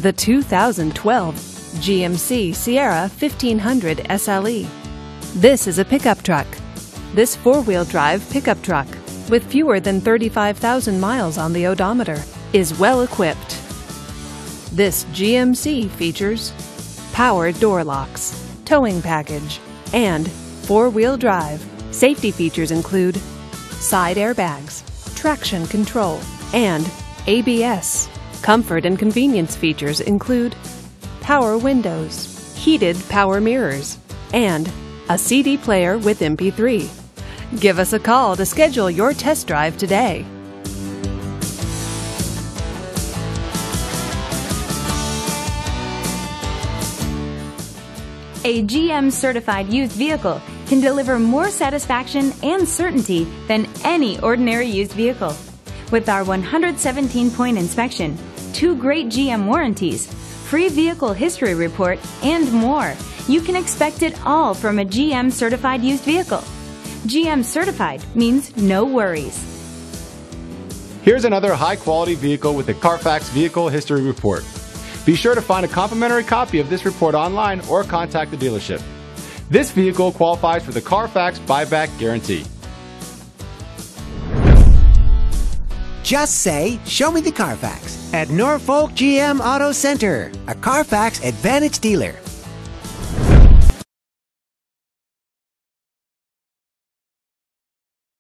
The 2012 GMC Sierra 1500 SLE. This is a pickup truck. This four-wheel drive pickup truck, with fewer than 35,000 miles on the odometer, is well equipped. This GMC features power door locks, towing package, and four-wheel drive. Safety features include side airbags, traction control, and ABS. Comfort and convenience features include power windows, heated power mirrors, and a CD player with MP3. Give us a call to schedule your test drive today. A GM certified used vehicle can deliver more satisfaction and certainty than any ordinary used vehicle. With our 117-point inspection, 2 great GM warranties, free vehicle history report, and more, you can expect it all from a GM certified used vehicle. GM certified means no worries. Here's another high-quality vehicle with a Carfax Vehicle History Report. Be sure to find a complimentary copy of this report online or contact the dealership. This vehicle qualifies for the Carfax Buyback Guarantee. Just say, "Show me the Carfax" at Norfolk GM Auto Center, a Carfax Advantage dealer.